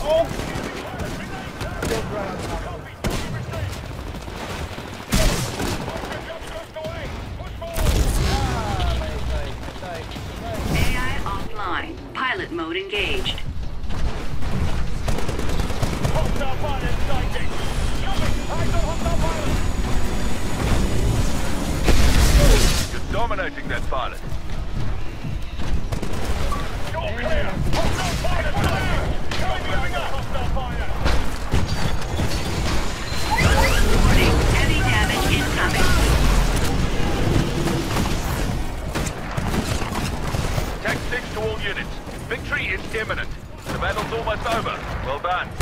AI offline. Pilot mode engaged. Hostile pilot sighted. Eyes on hostile pilot. You're dominating that pilot. You're clear. Hostile pilot sighted. Moving up. Hostile pilot. Warning. Heavy damage incoming. Tech 6 to all units. Victory is imminent. The battle's almost over. Well done.